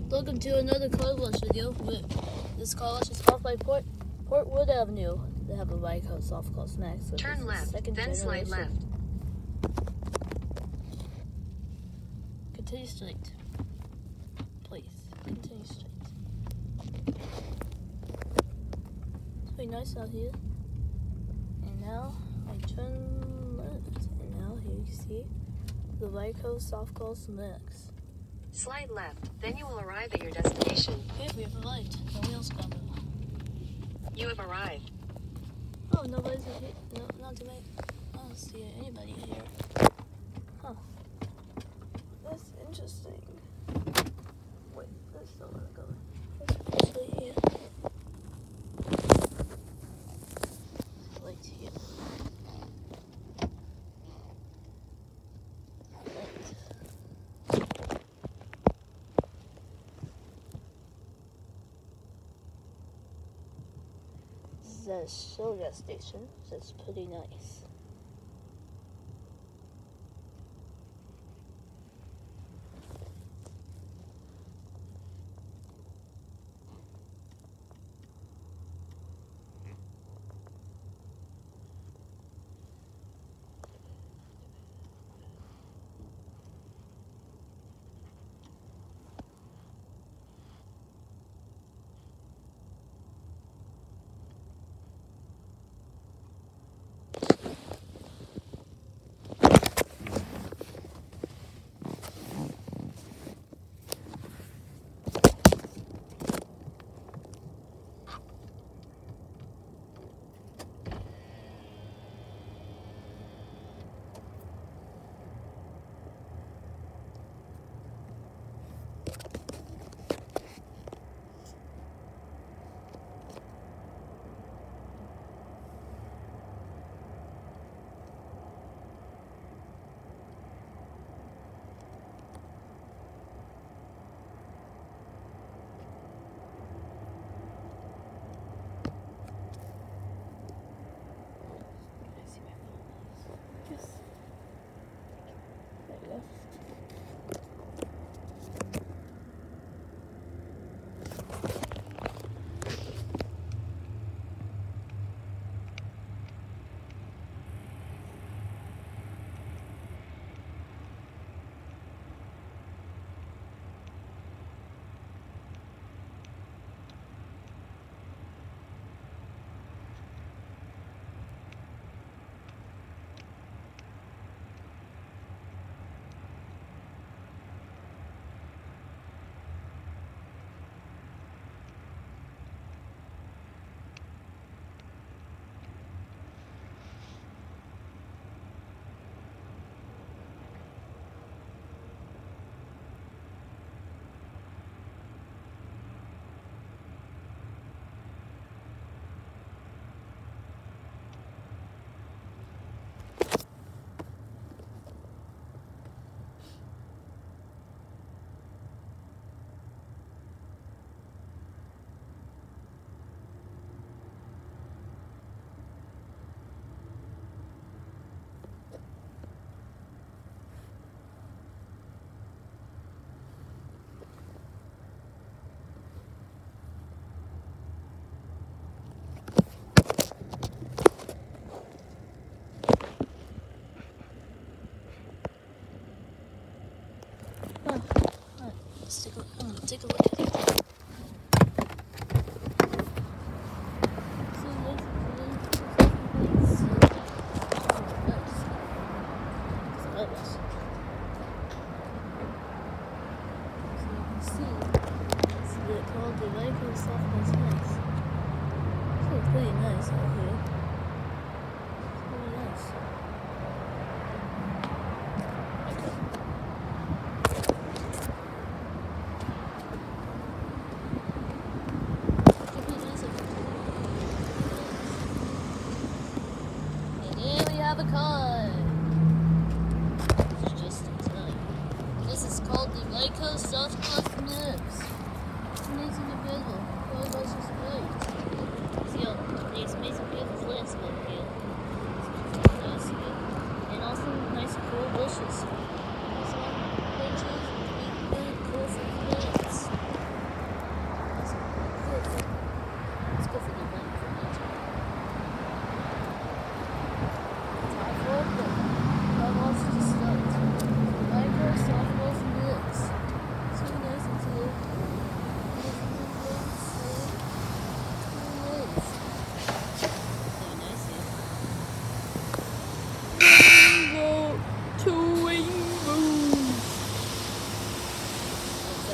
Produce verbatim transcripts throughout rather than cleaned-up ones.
Welcome to another car wash video. This car wash is off by Port Portwood Avenue. They have a Ryko soft close maxx. So turn left, then generation. slide left. Continue straight. Please, continue straight. It's pretty nice out here. And now I turn left. And now here you see the Ryko soft close maxx. Slide left, then you will arrive at your destination. Okay, we have arrived. No wheels cover. You have arrived. Oh, nobody's here. No, not tonight. I don't see anybody here. Huh. That's interesting. Wait, there's still one going. There's actually here. Right here. The Shell gas station, so it's pretty nice. Let's take a look. I'm gonna take a look at it. Called the Ryko soft close maxx. It's pretty nice out here. It's really nice. And here we have a car. It's just in time. This is called the Ryko soft close maxx. Amazing and beautiful. What was this great? See all these amazing vehicles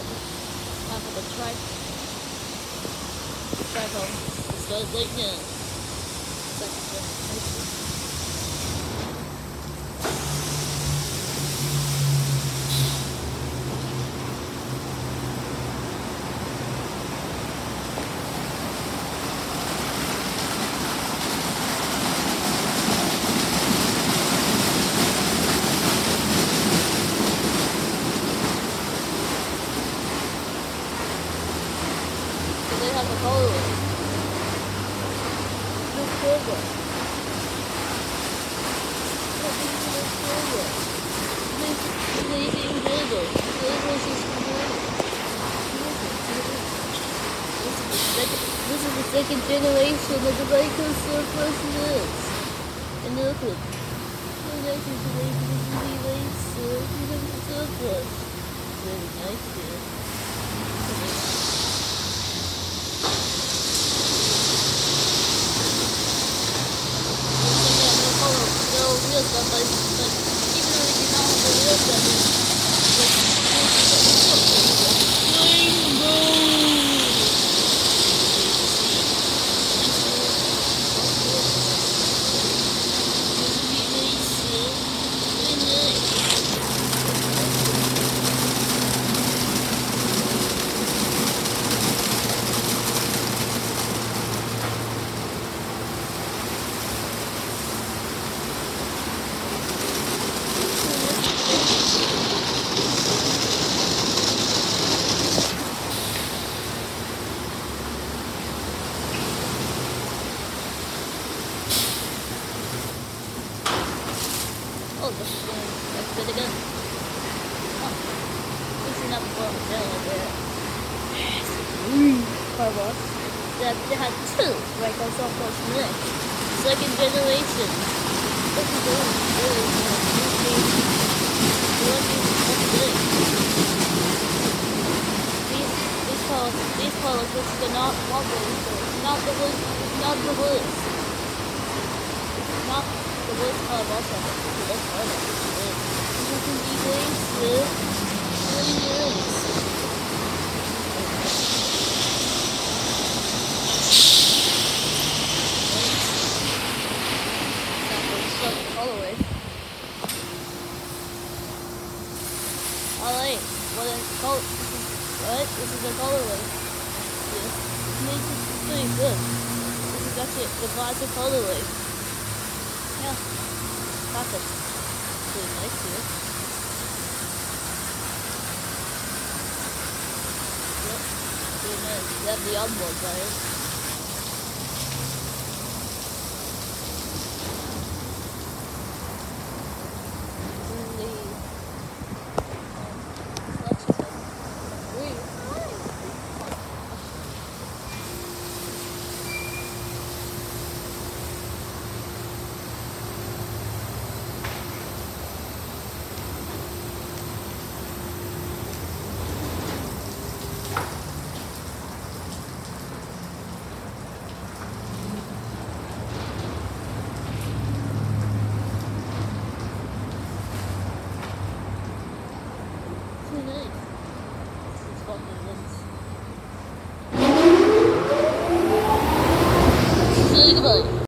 Time for the tri tripod. Start right now. Second generation. They have a color. The silver. What is the silver? This is silver. Silver is silver. This is the second generation of the Ryko surfaces in Oakland. The next generation is the laser. You have the surface. Very nice here. Real stuff, but, but even though you don't have the real stuff, oh, this is good. That's good again. Oh, this is not for sale there. Yes. Mm. Car wash. That they had two Ryko software next. Second generation. This is really, really good. These these colors these colors which are not wobbly, not the wood not the wood. Not the wood color also. That's all that is. You can be wasted. Really nice. Colorway. Alright, what is color? What? This is the colorway. Yeah. This is pretty good. This is actually the classic colorway. Yeah. Classic. Pretty nice here. Yep. Pretty nice. You have the onboard tires. Goodbye.